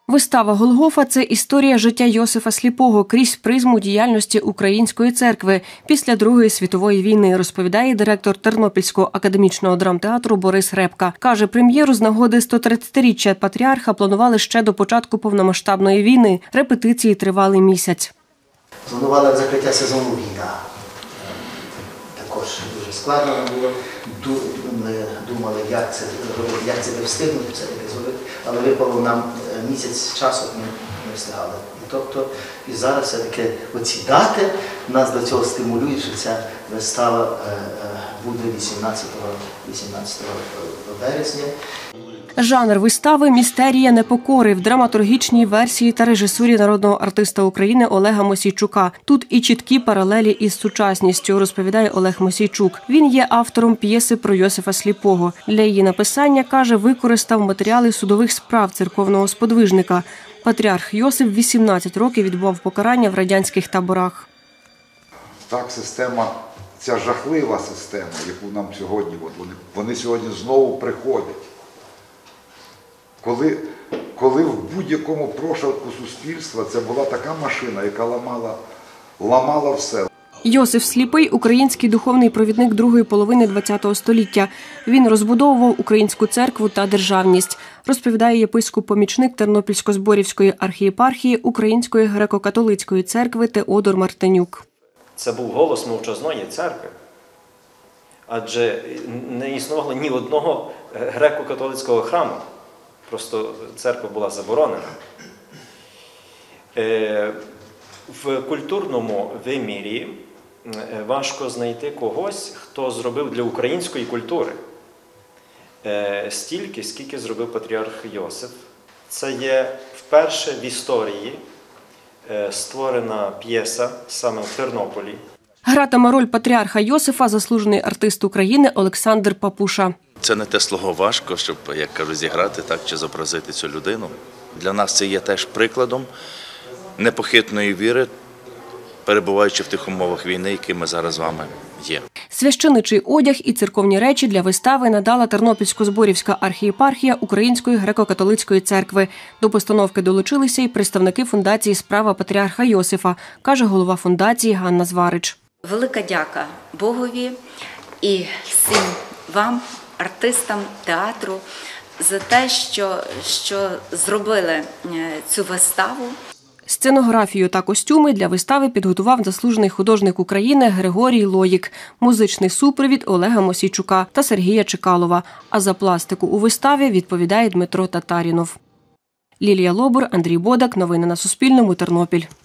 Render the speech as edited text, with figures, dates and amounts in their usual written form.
Вистава «Голгофа» – це історія життя Йосифа Сліпого крізь призму діяльності Української церкви після Другої світової війни, розповідає директор Тернопільського академічного драмтеатру Борис Репка. Каже, прем'єру з нагоди 130-річчя патріарха планували ще до початку повномасштабної війни. Репетиції тривали місяць. Планували закриття сезону війна. Також дуже складно було. Ми думали, як це не встигнути все-таки зробити, але випало нам місяць часу, ми не встигали. І зараз все-таки оці дати нас до цього стимулюють, що ця вистава буде 18 вересня. Жанр вистави «Містерія непокори» в драматургічній версії та режисурі народного артиста України Олега Мосійчука. Тут і чіткі паралелі із сучасністю, розповідає Олег Мосійчук. Він є автором п'єси про Йосифа Сліпого. Для її написання, каже, використав матеріали судових справ церковного сподвижника. Патріарх Йосип 18 років відбував покарання в радянських таборах. Так, система, ця жахлива система, яку нам сьогодні, вони сьогодні знову приходять. Коли в будь-якому прошарку суспільства це була така машина, яка ламала все. Йосиф Сліпий – український духовний провідник другої половини ХХ століття. Він розбудовував українську церкву та державність, розповідає єпископ-помічник Тернопільсько-Зборівської архієпархії Української греко-католицької церкви Теодор Мартинюк. Це був голос мовчазної церкви, адже не існувало ні одного греко-католицького храму. Просто церква була заборонена. В культурному вимірі важко знайти когось, хто зробив для української культури стільки, скільки зробив патріарх Йосиф. Це є вперше в історії створена п'єса саме в Тернополі. Гратиме роль патріарха Йосифа заслужений артист України Олександр Папуша. Це не те слово важко, щоб, як кажуть, зіграти так чи зобразити цю людину. Для нас це є теж прикладом непохитної віри, перебуваючи в тих умовах війни, які ми зараз з вами є. Священичий одяг і церковні речі для вистави надала Тернопільсько-Зборівська архієпархія Української греко-католицької церкви. До постановки долучилися й представники фундації «Справа патріарха Йосифа», каже голова фундації Ганна Зварич. Велика дяка Богові і всім вам, артистам театру, за те, що зробили цю виставу. Сценографію та костюми для вистави підготував заслужений художник України Григорій Лоїк, музичний супровід Олега Мосійчука та Сергія Чекалова. А за пластику у виставі відповідає Дмитро Татарінов. Лілія Лобур, Андрій Бодак. Новини на Суспільному. Тернопіль.